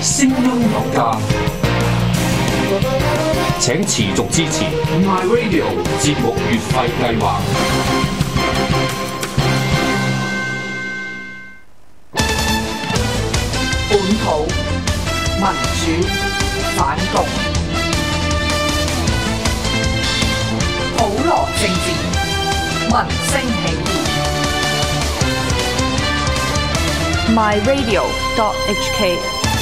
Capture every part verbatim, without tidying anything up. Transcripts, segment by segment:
聲音有價，請持續支持 My Radio 節目月費計劃。 本土民主反共，普羅政治，民聲起義。My Radio dot H K。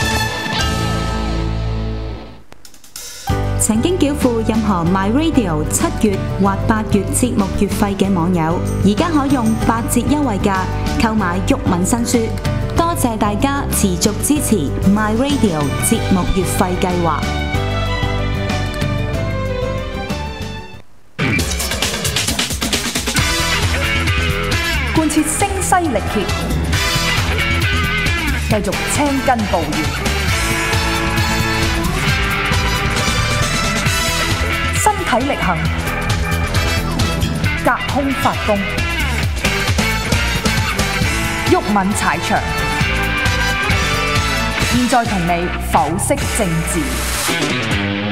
曾經繳付任何 My Radio 七月或八月節目月費嘅網友，而家可用八折優惠價購買毓民新書。多謝大家持續支持 My Radio 節目月費計劃。 貫徹聲嘶力竭，繼續青筋暴現，身體力行，隔空發功，毓民踩場。現在同你剖析政治。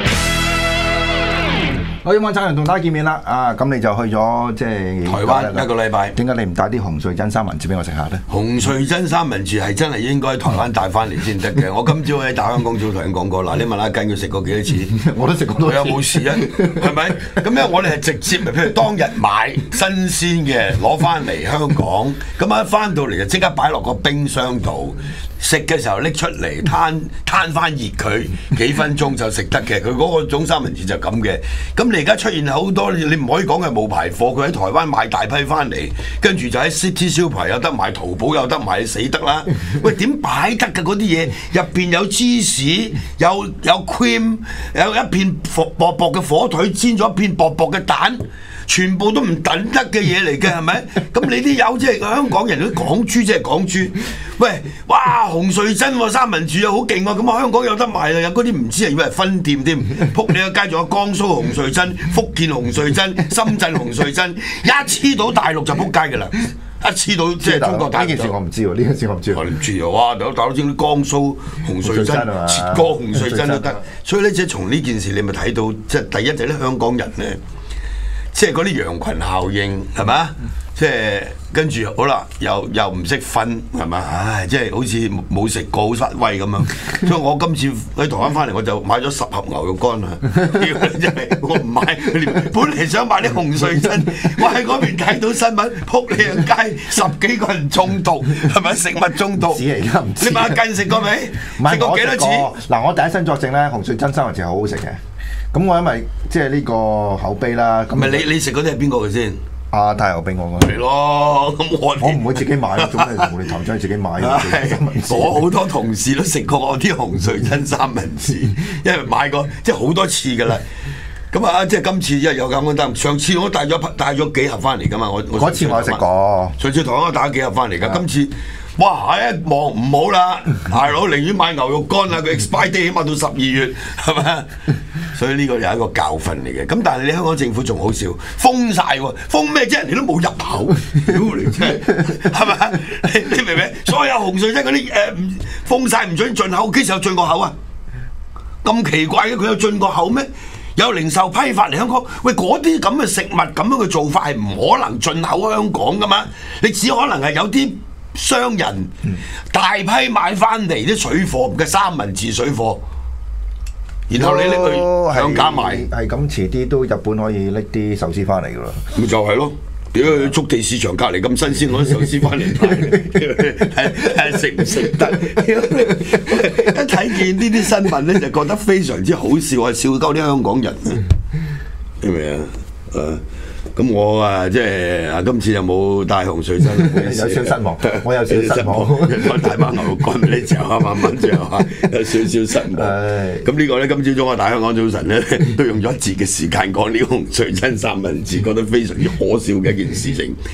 我要揾產人同大家見面啦，啊咁你就去咗即係台灣一個禮拜。 點解你唔帶啲紅穗真三文治俾我食下咧？ 紅穗真三文治係真係應該台灣帶翻嚟先得嘅。我今朝喺大香港早同人講過，嗱你問阿根佢食過幾多次？ 我都食過多次。 佢有冇事啊？係咪？咁因為我哋係直接，譬如當日買新鮮嘅攞翻嚟香港，咁啊一翻到嚟就即刻擺落個冰箱度。食嘅時候拎出嚟攤攤翻熱佢幾分鐘就食得嘅，佢嗰個種三文治就咁嘅。咁你而家出現好多，你唔可以講係冇排貨，佢喺台灣買大批翻嚟，跟住就喺 City 燒牌有得賣，淘寶有得賣，死得啦！喂，點擺得㗎嗰啲嘢？入邊有芝士，有有 cream， 有一片薄薄嘅火腿，煎咗一片薄薄嘅蛋。全部都唔等得嘅嘢嚟嘅，係咪？咁你啲友即係香港人都港豬，即係港豬。喂，哇！紅穗真喎，三文治啊，好勁喎！咁啊，香港有得賣啊，有嗰啲唔知係以為係分店添。撲你個街仲有江蘇紅穗真、福建紅穗真、深圳紅穗真，一黐到大陸就撲街㗎啦！一黐到即係中國大陸。 呢件事我唔知喎，呢件事我唔知。 我唔知啊！哇！大佬大佬知啲江蘇紅穗真、切哥紅穗真都得。所以咧，即係從呢件事你咪睇到，即係第一就係啲香港人咧。即係嗰啲羊群效應係咪？即係跟住好啦，又又唔識分係咪？唉，即係好似冇食過好失威咁樣。所以我今次喺台灣翻嚟，我就買咗十盒牛肉乾啊！真係我唔買，本嚟想買啲紅穗真，我喺嗰邊睇到新聞，撲你個街十幾個人中毒，係咪食物中毒？ 而家唔知。 你問阿近食過未？食過幾多次？ 嗱，我第一身作證咧，紅穗真三文治係好好食嘅。咁我因為即係呢個口碑啦，咁唔係你你食嗰啲係邊個嘅先？ 阿太后俾我嘅。 係咯，咁我我唔會自己買，總係同你頭先自己買。 我好多同事都食過我啲紅穗真三文治，因為買過即係好多次㗎啦。咁啊，即係今次因為有咁樣得，上次我帶咗帶咗幾盒翻嚟㗎嘛，我嗰次我食過， 上次台灣我帶咗幾盒翻嚟㗎，今次。哇！一望唔好啦，大佬寧願買牛肉乾啦，佢 expire date 起碼到十二月，係咪？所以呢個又係一個教訓嚟嘅。咁但係你香港政府仲好笑，封晒喎，封咩啫？人哋都冇入口，屌你真係，係咪？你明唔明？所有紅穗真嗰啲誒封晒唔準進口，幾時有進過口啊？咁奇怪嘅，佢有進過口咩？有零售批發嚟香港，喂嗰啲咁嘅食物咁樣嘅做法係唔可能進口香港噶嘛？你只可能係有啲。商人大批買翻嚟啲水貨嘅三文治水貨，然後你拎去向價賣， 係咁遲啲都日本可以拎啲壽司翻嚟噶啦。 咁就係咯，屌去築地市場隔離咁新鮮攞啲壽司翻嚟賣，係係食唔食得？一睇見呢啲新聞咧，就覺得非常之好笑啊！笑鳩啲香港人，明唔明啊？誒。咁我啊，即係啊，今次有冇帶紅穗真？ 有少失望，我有少少失望。 我帶翻牛肉乾俾你嚼下，慢慢嚼下，有少少失望。咁呢個咧，今朝早我大香港早晨咧，都用咗一節嘅時間講呢個紅穗真三文治，覺得非常之可笑嘅一件事情。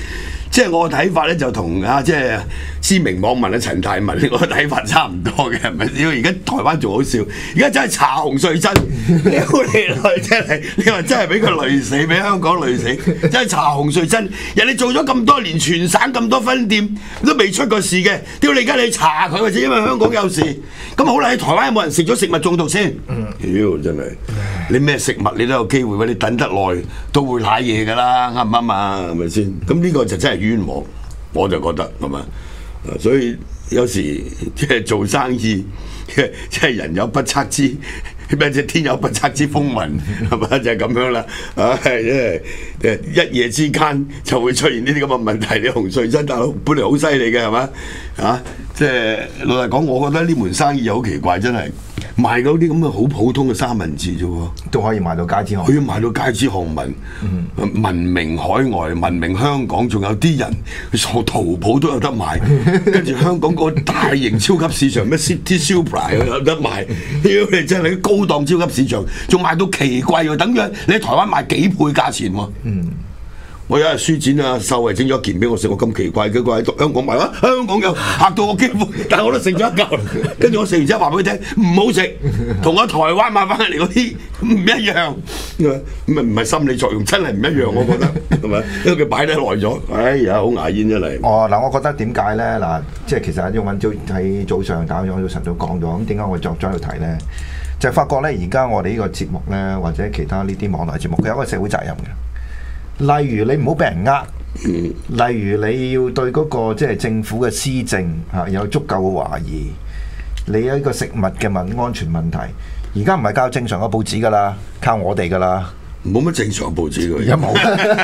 即係我嘅睇法咧，就同啊即係知名網民啊陳大文我嘅睇法差唔多嘅，係咪？而家台灣仲好笑，而家真係查洪瑞珍，屌你來真係，你話真係俾佢累死，俾香港累死，真係查洪瑞珍，人哋做咗咁多年，全省咁多分店都未出過事嘅，屌你而家你查佢，或者因為香港有事，咁好啦，喺台灣有冇人食咗食物中毒先？屌真係，你咩食物你都有機會，你等得耐都會瀨嘢㗎啦，啱唔啱啊？係咪先？咁呢個就真係冤枉，我就覺得係嘛，所以有時即係做生意，即係人有不測之咩即天有不測之風雲，係嘛？就係、是、咁樣啦，啊，即係誒一夜之間就會出現呢啲咁嘅問題。你洪瑞珍大佬本嚟好犀利嘅係嘛？啊，即係老實講，我覺得呢門生意又好奇怪，真係賣嗰啲咁嘅好普通嘅三文治啫喎， 都可以賣到街知巷， 可以賣到街知巷聞，嗯、聞名海外，聞名香港，仲有啲人坐淘寶都有得賣，跟住香港個大型超級市場咩 City Super 有得賣，屌你真係高檔超級市場，仲賣到奇貴喎，等於你喺台灣賣幾倍價錢喎。嗯我有日書展啊，秀慧整咗一件俾我食，我咁奇怪嘅，佢喺香港賣啊，香港又嚇到我幾乎，但係我都食咗一嚿，跟住我食完之後話俾佢聽唔好食，同我台灣買翻嚟嗰啲唔一樣，咁咪唔係心理作用，真係唔一樣，我覺得係咪？因為佢擺得耐咗，哎呀好牙煙真係。 哦嗱，我覺得點解咧嗱，即係其實阿毓民早喺早上打咗早晨都講咗，咁點解我作咗喺度提咧？就係、發覺咧，而家我哋呢個節目咧，或者其他呢啲網絡節目，佢有一個社會責任嘅。例如你唔好俾人呃，嗯、例如你要對嗰、那個即係、就是、政府嘅施政嚇、啊、有足夠嘅懷疑，你有一個食物嘅問安全問題，而家唔係靠正常嘅報紙㗎啦，靠我哋㗎啦。 冇乜正常報紙㗎， 有冇？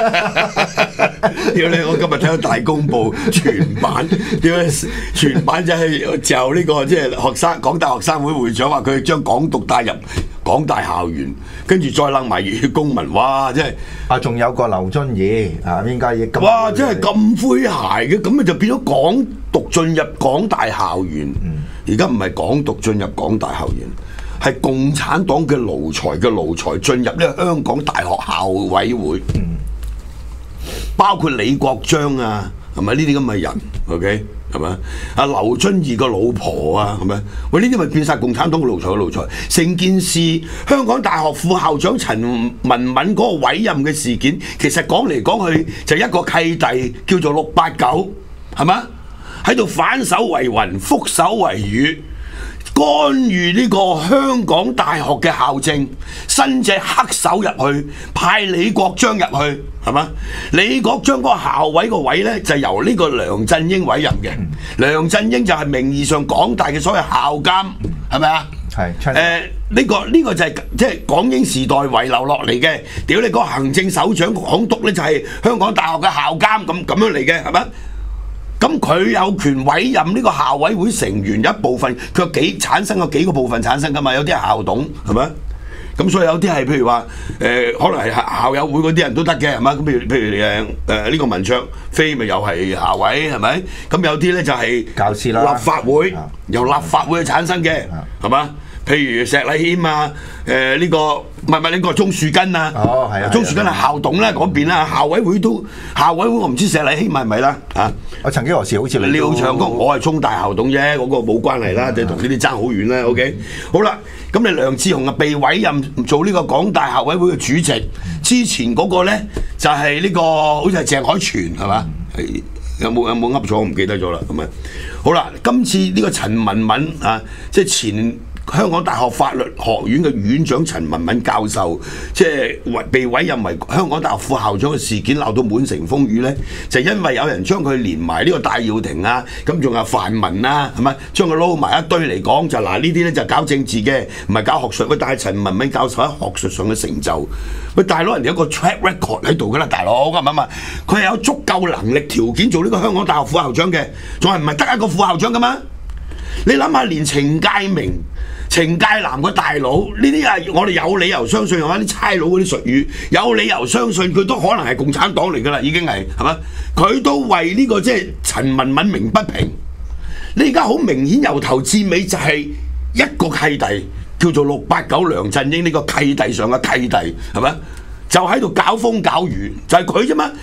屌你！我今日睇到大公報全版，屌你！全版就係就呢個即係學生港大學生會會長話佢將港獨帶入港大校園，跟住再擸埋熱血公民，哇！真係啊，仲有個劉遵義啊，應該亦哇！真係咁詼諧嘅，咁咪就變咗港獨進入港大校園。而家唔係港獨進入港大校園。係共產黨嘅奴才嘅奴才進入呢個香港大學校委會，嗯、包括李國章啊，係咪呢啲咁嘅人 ？OK 係咪？阿劉遵義個老婆啊，係咪？喂，呢啲咪變晒共產黨嘅奴才嘅奴才？成件事香港大學副校長陳文敏嗰個委任嘅事件，其實講嚟講去就一個契弟叫做六八九，係咪？喺度反手為雲，覆手為雨。干預呢個香港大學嘅校政，伸隻黑手入去，派李國章入去，係嘛？李國章嗰個校委個位呢，就由呢個梁振英委任嘅。嗯、梁振英就係名義上港大嘅所謂校監，係咪啊？係。誒，呢個呢個就係即係港英時代遺留落嚟嘅。屌你個行政首長港督呢，就係香港大學嘅校監，咁咁樣嚟嘅，係咪？咁佢有權委任呢個校委會成員一部分，佢有幾產生個幾個部分產生噶嘛？有啲係校董係咪？咁所以有啲係譬如話誒、呃，可能係校友會嗰啲人都得嘅係嘛？咁譬如譬如誒誒呢個文灼非咪又係校委係咪？咁有啲咧就係教師啦， 立法會的由立法會去產生嘅係嘛？譬如石禮謙啊，誒、呃、呢、這個唔係唔係呢個鍾樹根啊，哦係啊，鍾樹根係校董啦嗰邊啦，校委會都校委會我唔知石禮謙係咪啦嚇。我曾經何時好似你廖長江，我係中大校董啫，嗰、那個冇關係啦，就同呢啲爭好遠啦。OK，好啦，咁你梁智鴻啊被委任做呢個港大校委會嘅主席，之前嗰個咧就係、是、呢、這個好似係鄭海泉係嘛？係有冇有冇噏錯？我唔記得咗啦。咁啊，好啦，今次呢個陳文敏啊，即係前香港大學法律學院嘅院長陳文敏教授，即係被委任為香港大學副校長嘅事件鬧到滿城風雨呢，就因為有人將佢連埋呢個戴耀廷啊，咁仲有泛民啊，係咪將佢撈埋一堆嚟講？就嗱呢啲呢就搞政治嘅，唔係搞學術。喂，但係陳文敏教授喺學術上嘅成就，喂大佬人哋有個 track record 喺度㗎啦，大佬係咪嘛？佢係有足夠能力條件做呢個香港大學副校長嘅，仲係唔係得一個副校長㗎嘛？你諗下，連程介明、程介南個大佬呢啲啊，我哋有理由相信用翻啲差佬嗰啲術語，有理由相信佢都可能係共產黨嚟㗎啦，已經係係嘛？佢都為呢、這個即係陳文敏鳴不平。你而家好明顯由頭至尾就係一個契弟，叫做六八九梁振英呢個契弟上嘅契弟係咪？就喺度搞風搞雨，就係佢啫嘛。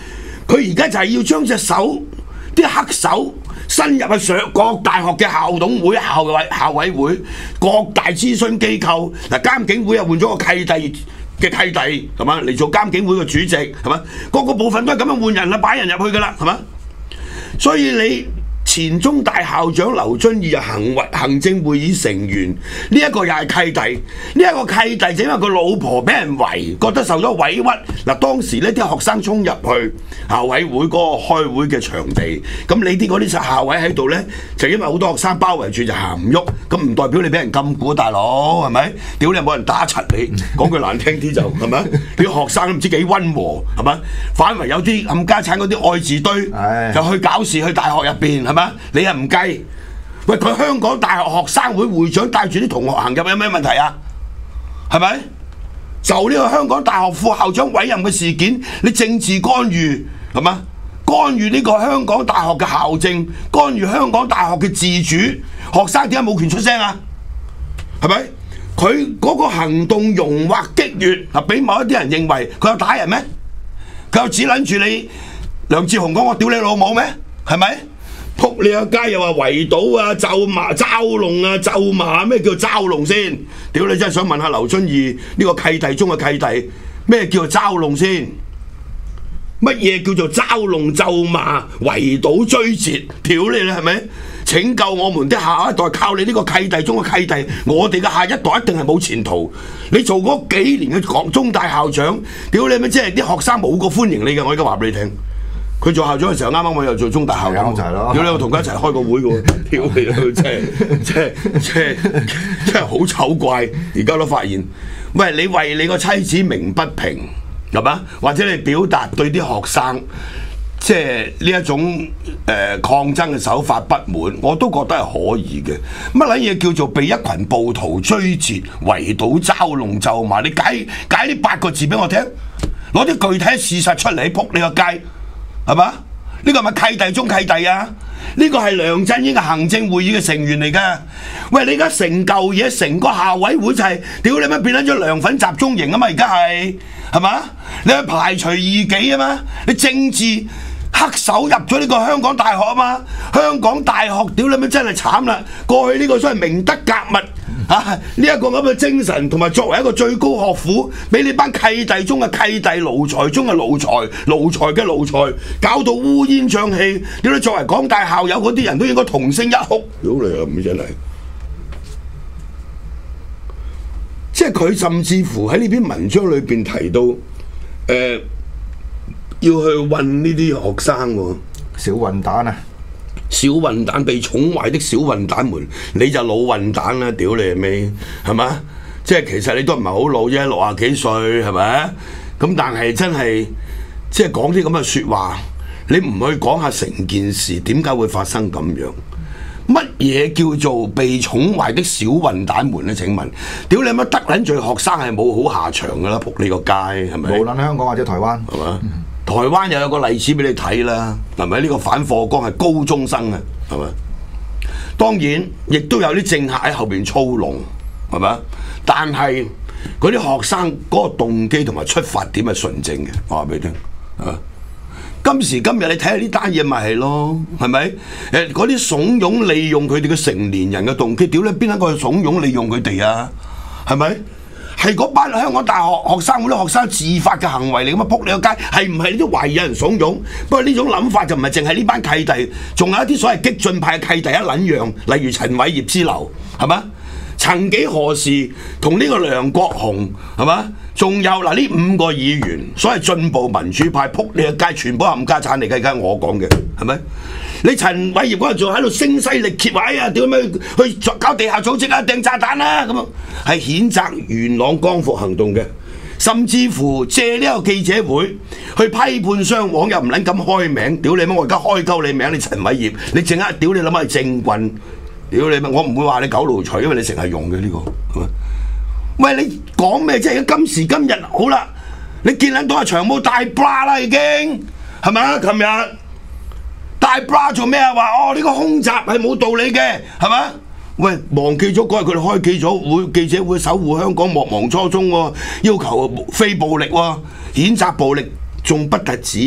佢而家就係要將隻手啲黑手伸入去上各大學嘅校董會、校委、校委會、各大諮詢機構。嗱，監警會又換咗個契弟嘅契弟係嘛嚟做監警會嘅主席係嘛，各個部分都係咁樣換人啦，擺人入去㗎啦係嘛，所以你。前中大校長劉遵義係行為行政會議成員，呢、這、一個又係契弟，呢、這、一個契弟就因為個老婆俾人圍，覺得受咗委屈。嗱，當時呢啲學生衝入去校委會嗰個開會嘅場地，咁你啲嗰啲校委喺度呢，就因為好多學生包圍住就行唔喐，咁唔代表你俾人禁錮，大佬係咪？屌你冇人打柒你，講句難聽啲就係咪？啲學生都唔知幾溫和係咪？反為有啲冚家產嗰啲愛字堆就去搞事去大學入邊係咪？你又唔計？喂，佢香港大學學生會會長帶住啲同學行入有咩問題啊？係咪？就呢個香港大學副校長委任嘅事件，你政治干預係嘛？干預呢個香港大學嘅校政，干預香港大學嘅自主，學生點解冇權出聲啊？係咪？佢嗰個行動容或激越，係俾某一啲人認為佢有打人咩？佢有指撚住你梁志雄講我屌你老母咩？係咪？撲你個街又話圍堵啊、咒罵、嘲弄啊、咒罵，咩叫嘲弄先？屌你真係想問下劉遵義呢個契弟中嘅契弟，咩叫做嘲弄先？乜嘢叫做嘲弄、咒罵、圍堵、追截？屌你啦，係咪？拯救我們的下一代，靠你呢個契弟中嘅契弟，我哋嘅下一代一定係冇前途。你做嗰幾年嘅港中大校長，屌你咩？即係啲學生冇個歡迎你嘅，我而家話俾你聽。佢做校長嘅時候，啱啱我又做中大校長，屌你！我同佢一齊開個會嘅喎，屌你！真係真係真係真係好醜怪！而家都發現，喂，你為你個妻子鳴不平係嘛？或者你表達對啲學生即係呢一種誒、呃、抗爭嘅手法不滿，我都覺得係可以嘅。乜撚嘢叫做被一群暴徒追截、圍堵、嘲弄、咒罵？你解解呢八個字俾我聽，攞啲具體事實出嚟，撲你個街！係嘛？呢個係咪契弟中契弟啊？呢個係梁振英嘅行政會議嘅成員嚟㗎。喂，你而家成嚿嘢，成個校委會就係屌你乜變咗咗梁粉集中營啊嘛！而家係係嘛？你去排除異己啊嘛？你政治黑手入咗呢個香港大學啊嘛？香港大學屌你乜真係慘啦！過去呢個所謂明德格物。嚇！呢一個咁嘅精神，同埋作為一個最高學府，俾你班契弟中嘅契弟、奴才中嘅奴才、奴才嘅奴才，搞到烏煙瘴氣。屌你作為港大校友嗰啲人都應該同聲一哭。屌你啊！唔真係，即係佢甚至乎喺呢篇文章裏邊提到，誒、呃、要去韞呢啲學生喎， 小混蛋啊！ 小混蛋，被寵壞的小混蛋們，你就老混蛋啦！屌你係咪？係嘛？即係其實你都唔係好老啫，六廿幾歲係咪？咁但係真係即係講啲咁嘅説話，你唔去講下成件事點解會發生咁樣？乜嘢叫做被寵壞的小混蛋們咧？請問，屌你乜得撚罪學生係冇好下場㗎啦！仆你個街係咪？ 無論香港或者台灣係嘛？台灣又有個例子俾你睇啦，係咪？呢個反課綱係高中生啊，係咪？當然亦都有啲政客喺後邊操弄，係咪？但係嗰啲學生嗰個動機同埋出發點係純正嘅，我話俾你聽啊！今時今日你睇下呢單嘢咪係咯，係咪？誒嗰啲慫恿利用佢哋嘅成年人嘅動機，屌你邊一個係慫恿利用佢哋啊？係咪？係嗰班香港大學學生會啲學生自發嘅行為嚟，咁啊！撲你個街，係唔係你都懷疑有人慫恿？不過呢種諗法就唔係淨係呢班契弟，仲有一啲所謂激進派嘅契弟一撚樣，例如陳偉業之流，係嘛？曾幾何時同呢個梁國雄係嘛？仲有嗱呢五個議員，所謂進步民主派，撲你個街，全部冚家產嚟嘅，而家我講嘅係咪？你陳偉業嗰陣仲喺度聲嘶力竭話：哎呀，屌咩去搞地下組織啊，掟炸彈啦咁啊！係譴責元朗光復行動嘅，甚至乎借呢個記者會去批判雙黃，又唔撚敢開名。屌你乜！我而家開鳩你名，你陳偉業，你淨係屌你諗下係政棍。屌你乜！我唔會話你狗奴才，因為你成日用嘅呢、這個係咪？喂，你講咩？即係今時今日好啦，你見撚到阿長毛大 bra 啦，已經係咪啊？琴日大 bra 做咩啊？話哦呢、這個空襲係冇道理嘅，係咪？喂，忘記咗嗰日佢哋開記咗會記者會守護香港莫忘初衷喎，要求非暴力喎，譴責暴力仲不特止，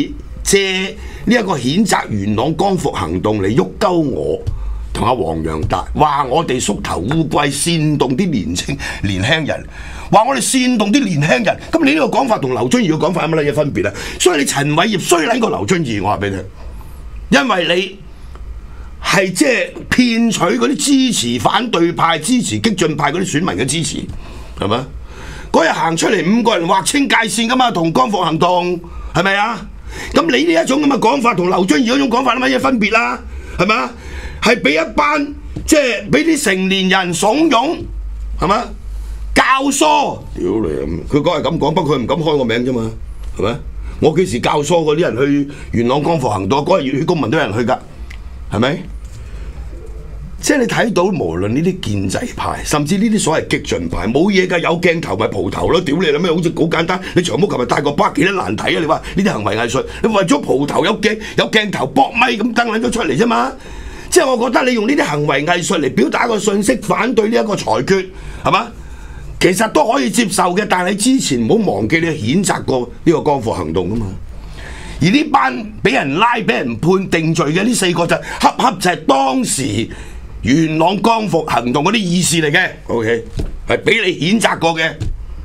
借呢一個譴責元朗光復行動嚟喐鳩我同阿黃洋達，話我哋縮頭烏龜煽動啲年青年輕人，話我哋煽動啲年輕人。咁你呢個講法同劉遵義嘅講法有乜撚嘢分別啊？所以你陳偉業衰撚過劉遵義，我話俾你聽，因為你係即係騙取嗰啲支持反對派、支持激進派嗰啲選民嘅支持，係咪？嗰日行出嚟五個人劃清界線噶嘛，同光復行動係咪啊？咁你呢一種咁嘅講法同劉遵義嗰種講法有乜嘢分別啦？係咪啊？係俾一班即係俾啲成年人慫恿，係咪？教唆，屌你！佢講係咁講，不過佢唔敢開個名啫嘛，係咪？我幾時教唆嗰啲人去元朗光復行動？嗰日熱血公民都有人去㗎，係咪？即係你睇到，無論呢啲建制派，甚至呢啲所謂激進派，冇嘢㗎，有鏡頭咪蒲頭咯！屌你啦咩？好似好簡單，你長毛琴日帶個巴幾多難睇啊？你話呢啲行為藝術，你為咗蒲頭有鏡有鏡頭搏咪咁登撚咗出嚟啫嘛！即係我覺得你用呢啲行為藝術嚟表達一個訊息，反對呢一個裁決，係嘛？其實都可以接受嘅，但係你之前唔好忘記你譴責過呢個光復行動㗎嘛。而呢班俾人拉、俾人判定罪嘅呢四個就恰恰就係當時元朗光復行動嗰啲義士嚟嘅 ，OK， 係俾你譴責過嘅。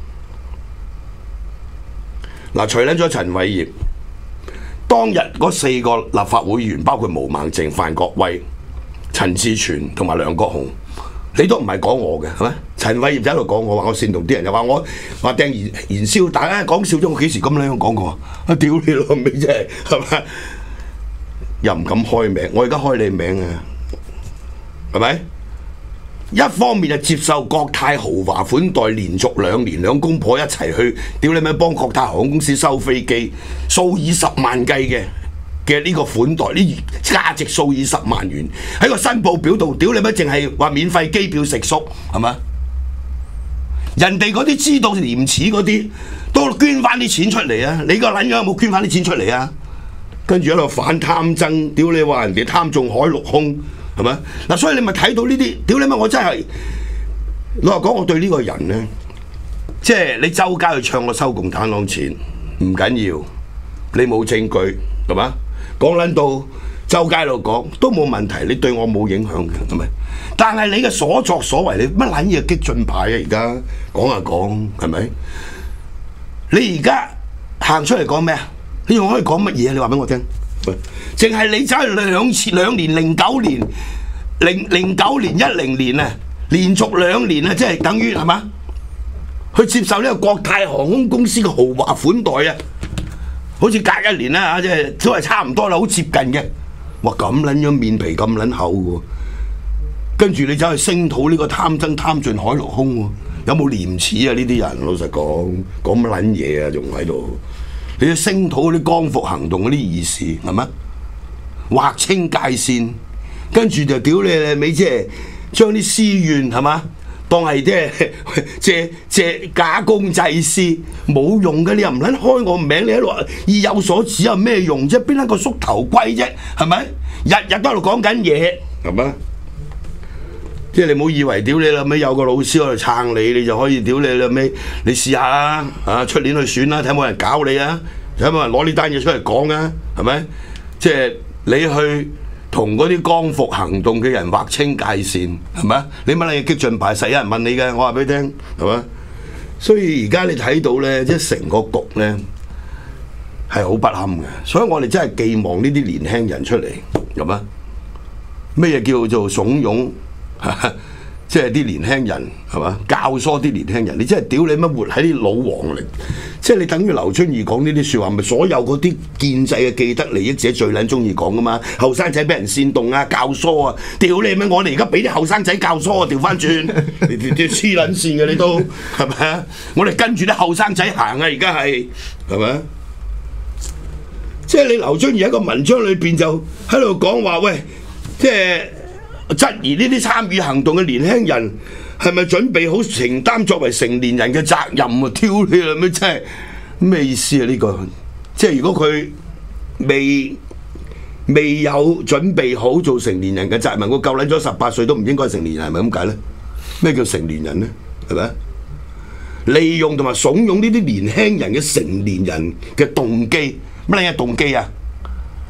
嗱，除撚咗陳偉業，當日嗰四個立法會議員，包括毛孟靜、范國威、陳志全同埋梁國雄，你都唔係講我嘅，係咪？陳偉業就喺度講我話我煽動啲人，又話我話掟燃燃燒彈啊！講笑咗，我幾時咁樣講過啊？屌你老味真係，係咪？又唔敢開名，我而家開你名啊！係咪？一方面就接受國泰豪華款待，連續兩年兩公婆一齊去，屌你咪幫國泰航空公司收飛機，數以十萬計嘅嘅呢個款待，呢價值數以十萬元喺個申報表度，屌你咪淨係話免費機票食宿，係咪？人哋嗰啲知道廉恥嗰啲，都捐翻啲錢出嚟啊！你個撚樣有冇捐翻啲錢出嚟啊？跟住喺度反貪爭，屌你話人哋貪中海陸空。係咪？嗱，所以你咪睇到呢啲，屌你乜！我真係老實講，我對呢個人咧，即係你周街去唱我收共產黨錢，唔緊要，你冇證據係嘛？講撚到周街度講都冇問題，你對我冇影響嘅，係咪？但係你嘅所作所為，你乜撚嘢激進派啊？而家講下講係咪？你而家行出嚟講咩啊？你仲可以講乜嘢？你話俾我聽。淨係你走去兩次兩年零九年零零九年一零年啊，連續兩年啊，即係等於係嘛？去接受呢個國泰航空公司嘅豪華款待啊，好似隔一年啦嚇，即係都係差唔多啦，好接近嘅。哇，咁撚樣面皮咁撚厚喎，跟住你走去聲討呢個貪爭貪盡海陸空喎，有冇廉恥啊？呢啲人老實講講乜撚嘢啊？仲喺度。你要聲討嗰啲光復行動嗰啲義士係咪？劃清界線，跟住就屌你你咪即係將啲私怨係嘛，當係即係借借假公濟私，冇用嘅。你又唔撚開我名，你喺度意有所指有咩用啫？邊一個縮頭龜啫？係咪？日日都喺度講緊嘢係咪？即係你唔好以為屌你啦尾有個老師喺度撐你，你就可以屌你啦尾。你試下啦，啊出年去選啦，睇冇人搞你啊，睇冇人攞呢單嘢出嚟講啊，係咪？即係你去同嗰啲光復行動嘅人劃清界線，係咪？你乜嘢激進派，實有人問你嘅，我話俾你聽，係咪？所以而家你睇到咧，即係成個局咧係好不堪嘅，所以我哋真係寄望呢啲年輕人出嚟，係咪？咩嘢叫做慫恿？即係啲年輕人係嘛，教唆啲年輕人，你真係屌你乜活喺啲老黃嚟，即係你等於劉春義講呢啲説話，咪所有嗰啲建制嘅既得利益者最撚中意講噶嘛？後生仔俾人煽動啊、教唆啊，屌你咩？我哋而家俾啲後生仔教唆啊，調翻轉，你你黐撚線嘅你都係咪啊？我哋跟住啲後生仔行啊，而家係係咪？即係你劉春義喺個文章裏邊就喺度講話，喂，即係。質疑呢啲參與行動嘅年輕人係咪準備好承擔作為成年人嘅責任啊？挑你啦咩？真係咩意思啊？呢個即係如果佢未未有準備好做成年人嘅責任，我夠撚咗十八歲都唔應該成年人，係咪咁解咧？咩叫成年人咧？係咪？利用同埋慫恿呢啲年輕人嘅成年人嘅動機，乜嘢動機啊？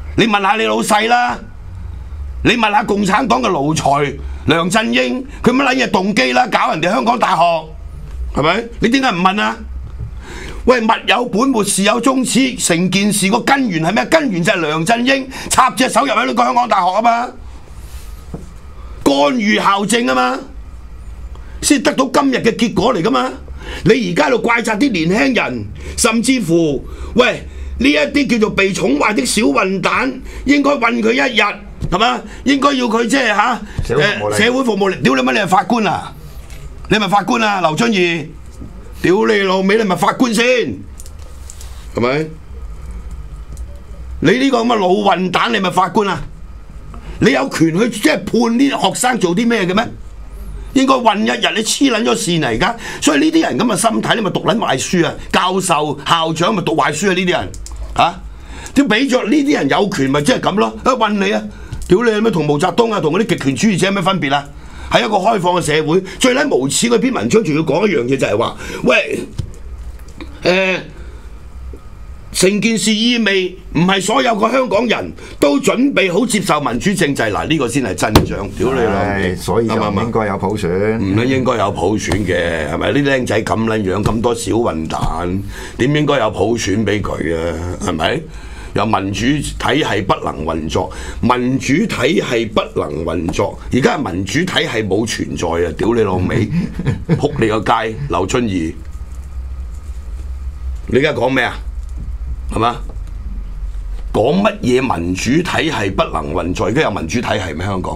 你問下你老細啦，你問下共產黨嘅奴才梁振英，佢乜撚嘢動機啦？搞人哋香港大學係咪？你點解唔問啊？喂，物有本末，事有終始，成件事個根源係咩？根源就係梁振英插隻手入喺呢個香港大學啊嘛，干預校政啊嘛，先得到今日嘅結果嚟噶嘛。你而家喺度怪責啲年輕人，甚至乎喂呢一啲叫做被寵壞的小混蛋，應該韞佢一日係嘛？應該要佢即係嚇誒社會服務令。屌你乜？你係法官啊？你係咪法官啊？劉遵義，屌你老味，你係咪法官先？係咪？你呢個咁嘅老混蛋，你係咪法官啊？你有權去即係判啲學生做啲咩嘅咩？應該韞一日，你黐撚咗線嚟㗎。所以呢啲人咁嘅心態，你咪讀撚壞書啊！教授、校長咪讀壞書啊！呢啲人嚇，點俾咗呢啲人有權咪即係咁咯？啊韞你啊！屌你咩同毛澤東啊，同嗰啲極權主義者有咩分別啊？係一個開放嘅社會，最撚無恥嗰篇文章仲要講一樣嘢，就係話，喂，誒、呃，成件事意味唔係所有個香港人都準備好接受民主政制，嗱呢、這個先係真相。屌你老， 所以就唔應該有普選， 唔撚應該有普選嘅，係咪？呢啲僆仔咁撚樣，咁多小混蛋，點應該有普選俾佢啊？係咪？有民主體系不能運作，民主體系不能運作，而家民主體系冇存在啊！屌你老味，仆你個街，劉遵義，你而家講咩啊？係嘛？講乜嘢民主體系不能運作？而家有民主體系咩？香港，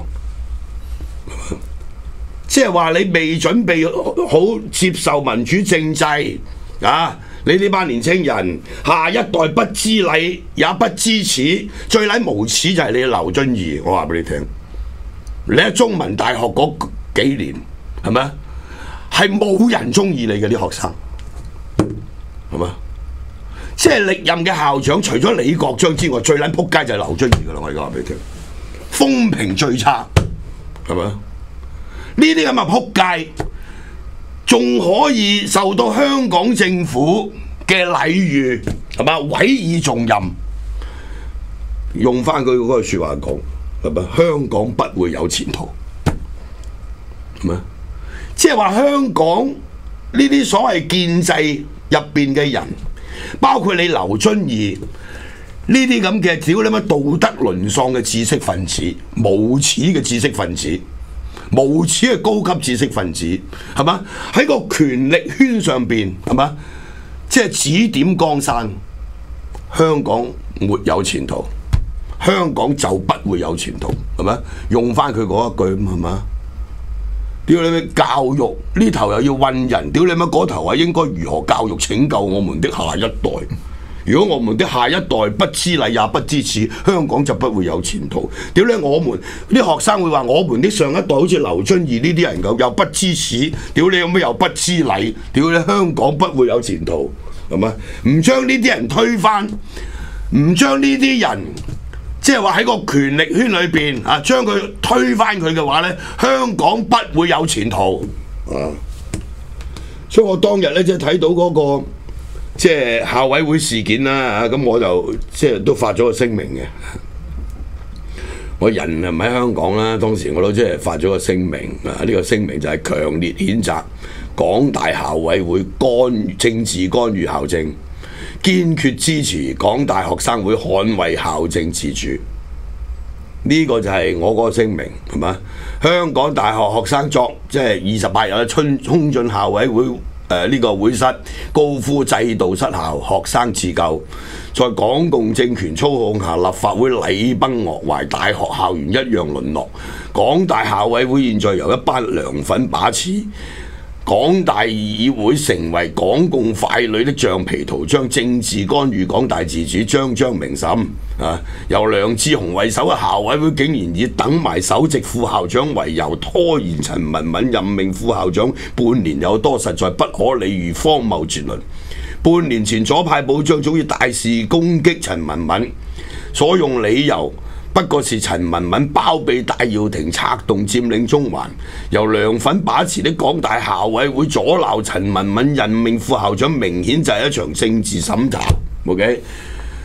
即係話你未準備好接受民主政制啊！你呢班年青人，下一代不知禮也不知恥，最撚無恥就係你劉遵義。我話俾你聽，你喺中文大學嗰幾年係咪？係冇人中意你嘅啲學生，係嘛？即係歷任嘅校長，除咗李國章之外，最撚撲街就係劉遵義噶啦。我而家話俾你聽，風評最差，係咪？呢啲咁嘅撲街，仲可以受到香港政府嘅禮遇，係嘛？委以重任，用翻佢嗰句説話講，係咪？香港不會有前途，係咪？即係話香港呢啲所謂建制入邊嘅人，包括你劉遵義呢啲咁嘅屌你乜道德淪喪嘅知識分子，無恥嘅知識分子。無恥嘅高級知識分子，係嘛？喺個權力圈上邊，係嘛？即係指點江山，香港沒有前途，香港就不會有前途，係咪？用翻佢嗰一句，係嘛？屌你咩教育呢頭又要韞人，屌你乜嗰頭話應該如何教育拯救我們的下一代？如果我們的下一代不知禮也不知恥，香港就不會有前途。屌你，我們啲學生會話我們的上一代好似劉遵義呢啲人咁，又不知恥，屌你有咩又不知禮，屌你香港不會有前途，係咪？唔將呢啲人推翻，唔將呢啲人即係話喺個權力圈裏邊啊，將佢推翻佢嘅話咧，香港不會有前途啊！所以我當日咧即係睇到嗰個。即係校委會事件啦，咁我就即係都發咗個聲明嘅。我人啊唔喺香港啦，當時我都即係發咗個聲明啊。呢、這個聲明就係強烈譴責港大校委會干政治干預校政，堅決支持港大學生會捍衛校政自主。呢、這個就係我嗰個聲明，係嘛？香港大學學生作即係二十八日嘅春衝進校委會。誒呢、呃這個會室高呼制度失效，學生自救，在港共政權操控下，立法會禮崩樂壞，大學校園一樣淪落。港大校委會現在由一班梁粉把持，港大議會成為港共傀儡的橡皮圖章，政治干預港大自主，彰彰明審。啊！由梁智鴻為首嘅校委會竟然以等埋首席副校長為由拖延陳文敏任命副校長半年有多，實在不可理喻，荒謬絕倫。半年前左派報章早已大肆攻擊陳文敏，所用理由不過是陳文敏包庇戴耀廷策動佔領中環，由梁粉把持的港大校委會阻撓陳文敏任命副校長，明顯就係一場政治審查。OK。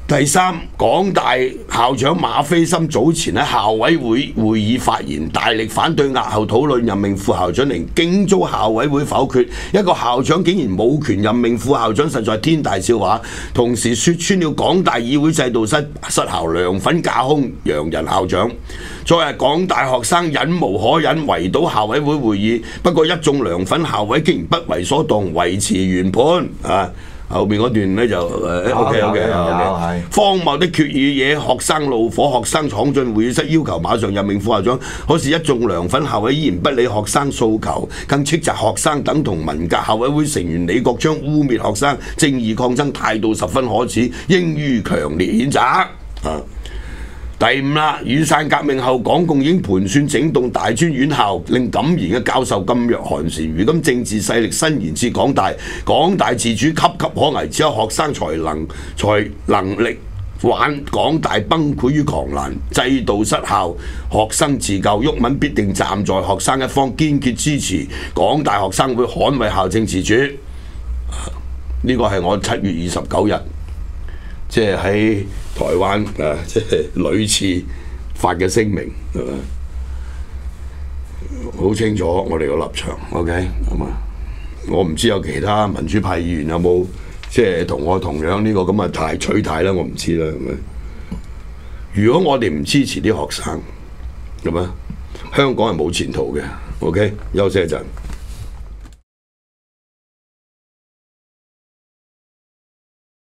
第三，港大校長馬斐森早前喺校委會會議發言，大力反對押後討論任命副校長令，經遭校委會否決。一個校長竟然冇權任命副校長，實在天大笑話。同時説穿了港大議會制度失失效，梁粉架空洋人校長。昨日港大學生忍無可忍，圍堵校委會會議，不過一眾梁粉校委竟然不為所動，維持原判啊！後面嗰段咧就誒 OK OK OK， 荒謬的決議惹學生怒火，學生闖進會議室要求馬上任命副校長，可是一眾梁粉校委依然不理學生訴求，更斥責學生等同文革校委會成員李國章污蔑學生正義抗爭，態度十分可恥，應予強烈譴責。啊！第五啦，雨傘革命後，港共已經盤算整棟大專院校，令敢言嘅教授噤若寒蟬。如今政治勢力伸延至港大，港大自主岌岌可危，只有學生才能才能力挽港大崩潰於狂瀾。制度失效，學生自救，毓民必定站在學生一方，堅決支持港大學生會捍衛校政自主。呢個係我七月二十九日，即係喺台灣誒、啊，即係屢次發嘅聲明，係嘛？好清楚我哋個立場 ，OK， 係嘛？我唔知有其他民主派議員有冇即係同我同樣呢個咁嘅態取態啦，我唔知啦，係咪？如果我哋唔支持啲學生，係嘛？香港係冇前途嘅 ，OK， 休息一陣。